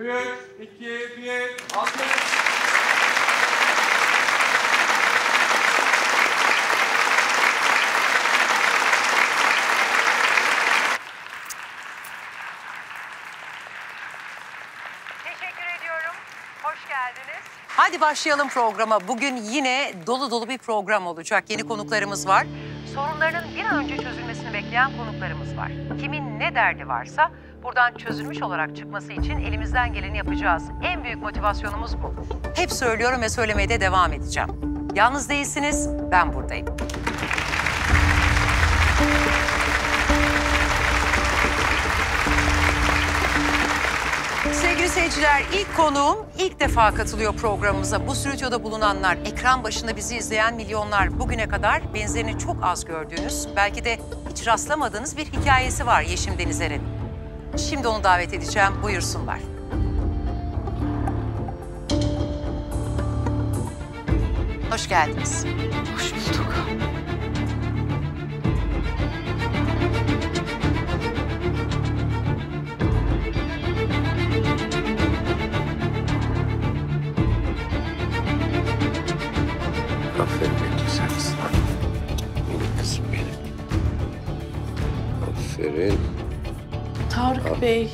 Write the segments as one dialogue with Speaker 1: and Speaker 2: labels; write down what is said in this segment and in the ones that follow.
Speaker 1: 3, 2, 1, alkış.
Speaker 2: Teşekkür ediyorum. Hoş geldiniz. Hadi başlayalım programa. Bugün yine dolu dolu bir program olacak. Yeni konuklarımız var. Sorunlarının bir an önce çözülmesini bekleyen konuklarımız var. Kimin ne derdi varsa buradan çözülmüş olarak çıkması için elimizden geleni yapacağız. En büyük motivasyonumuz bu. Hep söylüyorum ve söylemeye de devam edeceğim. Yalnız değilsiniz, ben buradayım. Sevgili seyirciler, ilk konuğum ilk defa katılıyor programımıza. Bu stüdyoda bulunanlar, ekran başında bizi izleyen milyonlar, bugüne kadar benzerini çok az gördüğünüz, belki de hiç rastlamadığınız bir hikayesi var Yeşim Denizer'in. Şimdi onu davet edeceğim, buyursunlar. Hoş geldiniz.
Speaker 3: Hoş bulduk.
Speaker 4: Aferin benim sensin. Benim kızım benim. Aferin.
Speaker 3: Tarık Bey.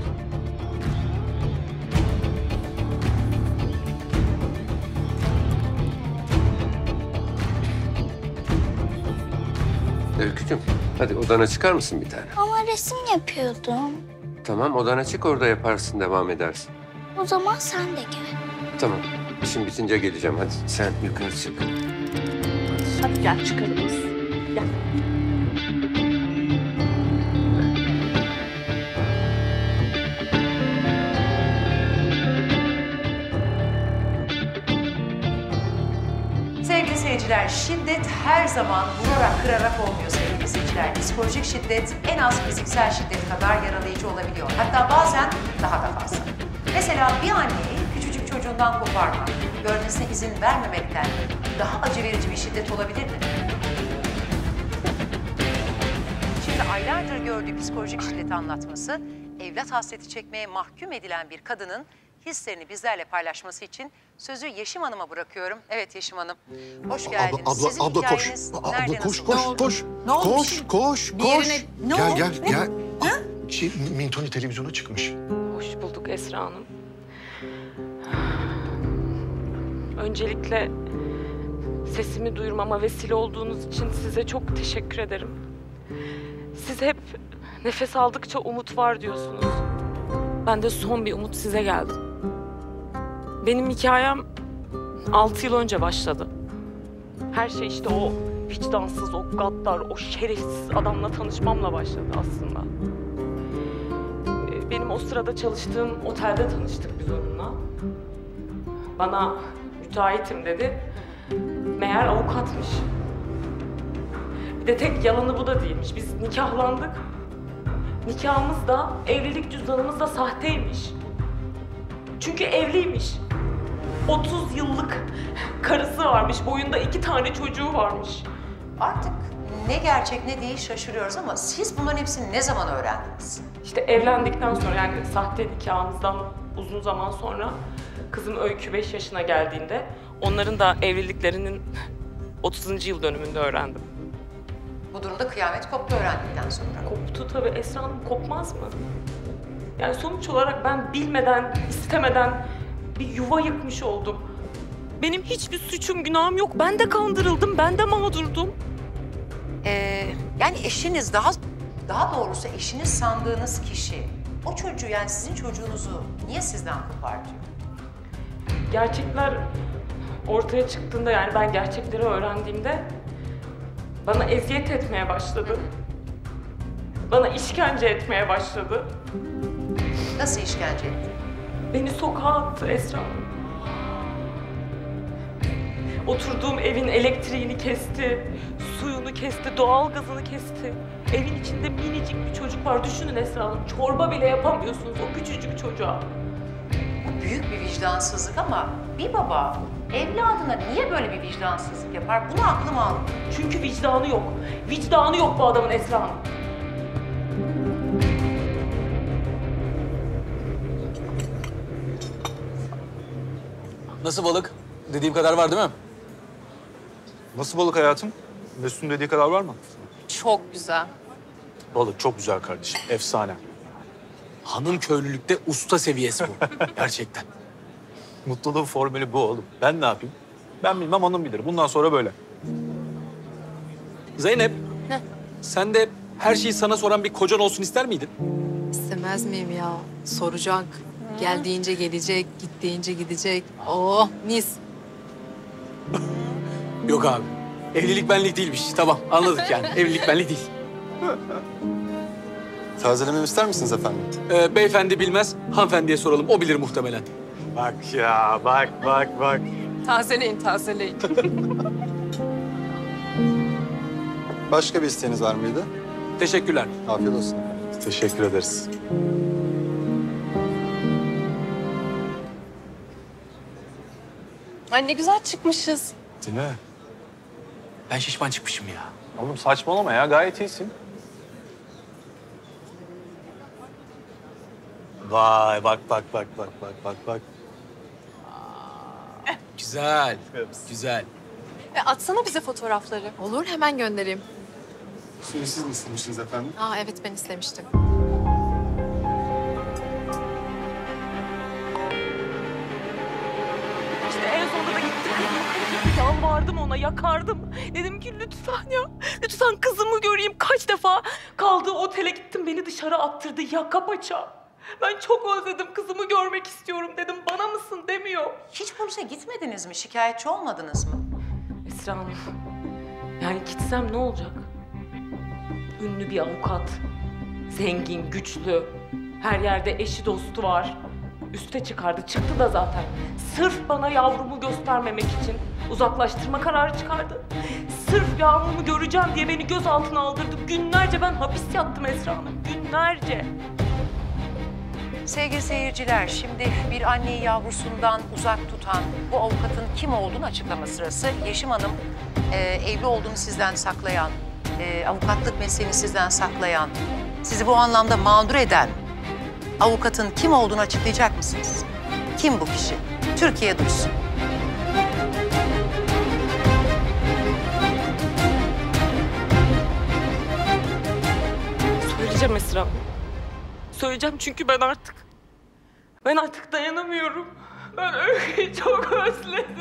Speaker 4: Öykücüğüm, hadi odana çıkar mısın bir tane?
Speaker 5: Ama resim yapıyordum.
Speaker 4: Tamam, odana çık, orada yaparsın, devam edersin.
Speaker 5: O zaman sen de gel.
Speaker 4: Tamam, işim bitince geleceğim. Hadi sen yukarı çık.
Speaker 3: Hadi gel çıkalım biz. Gel.
Speaker 2: Sevgili seyirciler, şiddet her zaman vurarak kırarak olmuyor sevgili seyirciler. Psikolojik şiddet en az fiziksel şiddet kadar yaralayıcı olabiliyor. Hatta bazen daha da fazla. Mesela bir anneyi küçücük çocuğundan koparmak, görmesine izin vermemekten daha acı verici bir şiddet olabilir mi? Şimdi aylardır gördüğü psikolojik şiddeti anlatması, evlat hasreti çekmeye mahkum edilen bir kadının hislerini bizlerle paylaşması için sözü Yeşim Hanım'a bırakıyorum. Evet Yeşim Hanım, hoş geldiniz. Sizin
Speaker 6: Abla koş.
Speaker 2: hikayeniz nerede,
Speaker 6: Koş,
Speaker 2: nasıl?
Speaker 6: koş.
Speaker 2: Ne oldu?
Speaker 6: Koş.
Speaker 2: Ne
Speaker 6: Gel,
Speaker 2: oldu?
Speaker 6: gel. Mintoni televizyona çıkmış.
Speaker 3: Hoş bulduk Esra Hanım. Öncelikle sesimi duyurmama vesile olduğunuz için size çok teşekkür ederim. Siz hep nefes aldıkça umut var diyorsunuz. Ben de son bir umut size geldim. Benim hikayem 6 yıl önce başladı. Her şey işte o vicdansız, o gaddar, o şerefsiz adamla tanışmamla başladı aslında. Benim o sırada çalıştığım otelde tanıştık biz onunla. Bana müteahhitim dedi. Meğer avukatmış. Bir de tek yalanı bu da değilmiş. Biz nikahlandık. Nikahımız da, evlilik cüzdanımız da sahteymiş. Çünkü evliymiş. 30 yıllık karısı varmış, boyunda 2 tane çocuğu varmış.
Speaker 2: Artık ne gerçek ne değil şaşırıyoruz ama siz bunların hepsini ne zaman öğrendiniz?
Speaker 3: İşte evlendikten sonra, yani sahte nikahımızdan uzun zaman sonra kızım Öykü 5 yaşına geldiğinde onların da evliliklerinin 30. yıl dönümünde öğrendim.
Speaker 2: Bu durumda kıyamet koptu öğrendikten sonra.
Speaker 3: Koptu tabii. Esra Hanım, kopmaz mı? Yani sonuç olarak ben bilmeden, istemeden bir yuva yıkmış oldum. Benim hiçbir suçum, günahım yok. Ben de kandırıldım, ben de mağdurdum.
Speaker 2: Yani eşiniz, daha doğrusu eşiniz sandığınız kişi, o çocuğu, yani sizin çocuğunuzu niye sizden kopardı?
Speaker 3: Gerçekler ortaya çıktığında, yani ben gerçekleri öğrendiğimde bana eziyet etmeye başladı. Bana işkence etmeye başladı.
Speaker 2: Nasıl işkence etti?
Speaker 3: Beni sokağa attı Esra Hanım. Oturduğum evin elektriğini kesti, suyunu kesti, doğalgazını kesti. Evin içinde minicik bir çocuk var. Düşünün Esra Hanım, çorba bile yapamıyorsunuz o küçücük çocuğa.
Speaker 2: Bu büyük bir vicdansızlık ama bir baba evladına niye böyle bir vicdansızlık yapar? Bunu aklım almıyor.
Speaker 3: Çünkü vicdanı yok. Vicdanı yok bu adamın Esra Hanım.
Speaker 7: Nasıl balık? Dediğim kadar var değil mi?
Speaker 8: Nasıl balık hayatım? Mesut'un dediği kadar var mı?
Speaker 9: Çok güzel.
Speaker 8: Balık çok güzel kardeşim. Efsane.
Speaker 7: Hanım köylülükte usta seviyesi bu. Gerçekten.
Speaker 8: Mutluluğun formülü bu oğlum. Ben ne yapayım? Ben bilmem, hanım bilir. Bundan sonra böyle.
Speaker 7: Zeynep, sen de her şeyi sana soran bir kocan olsun ister miydin?
Speaker 9: İstemez miyim ya? Soracak. Gel deyince gelecek, git deyince gidecek. Oh mis.
Speaker 7: Yok abi. Evlilik benlik değilmiş. Tamam anladık yani. Evlilik benlik değil.
Speaker 10: Tazelememi ister misiniz efendim?
Speaker 7: Beyefendi bilmez. Hanımefendiye soralım. O bilir muhtemelen.
Speaker 8: Bak ya, bak.
Speaker 9: Tazeleyin, tazeleyin.
Speaker 10: Başka bir isteğiniz var mıydı?
Speaker 7: Teşekkürler.
Speaker 10: Afiyet olsun.
Speaker 8: Teşekkür ederiz.
Speaker 9: Ay ne güzel çıkmışız.
Speaker 8: Değil mi?
Speaker 7: Ben şişman çıkmışım ya.
Speaker 8: Oğlum saçmalama ya, gayet iyisin. Vay, bak.
Speaker 7: Güzel. Güzel.
Speaker 9: Atsana bize fotoğrafları. Olur, hemen göndereyim.
Speaker 10: Suyu siz mi istemiştiniz efendim?
Speaker 9: Aa evet, ben istemiştim.
Speaker 3: İşte en sonunda da gittim kızımı yalvardım ona, yakardım. Dedim ki lütfen ya, lütfen kızımı göreyim. Kaç defa kaldığı otele gittim, beni dışarı attırdı yaka paça. Ben çok özledim, kızımı görmek istiyorum dedim. Bana mısın demiyor.
Speaker 2: Hiç polise gitmediniz mi? Şikayetçi olmadınız mı?
Speaker 3: Esra Hanım, yani gitsem ne olacak? Ünlü bir avukat, zengin, güçlü, her yerde eşi dostu var. Üste çıkardı, çıktı da zaten. Sırf bana yavrumu göstermemek için uzaklaştırma kararı çıkardı. Sırf yavrumu göreceğim diye beni gözaltına aldırdı. Günlerce ben hapis yattım Esra Hanım, günlerce.
Speaker 2: Sevgili seyirciler, şimdi bir anneyi yavrusundan uzak tutan bu avukatın kim olduğunu açıklama sırası. Yeşim Hanım, evli olduğunu sizden saklayan, avukatlık mesleğini sizden saklayan, sizi bu anlamda mağdur eden avukatın kim olduğunu açıklayacak mısınız? Kim bu kişi? Türkiye duysun.
Speaker 3: Söyleyeceğim Esra Hanım. Söyleyeceğim çünkü ben artık dayanamıyorum. Ben Öykü'yü çok özledim.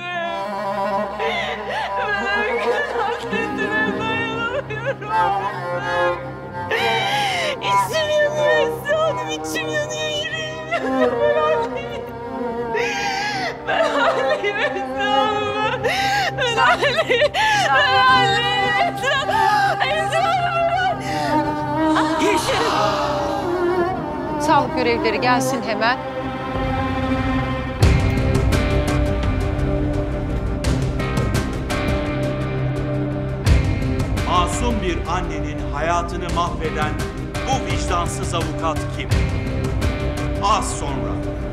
Speaker 3: Ben Öykü'nün hasretine dayanamıyorum. İçim yanıyor Esra Hanım, içim yanıyor, yüreğim yanıyor. Ben halleyim Esra Hanım. Ben halleyim. Esra Hanım. Yeşil.
Speaker 2: Sağlık görevlileri gelsin hemen.
Speaker 11: Masum bir annenin hayatını mahveden bu vicdansız avukat kim? Az sonra.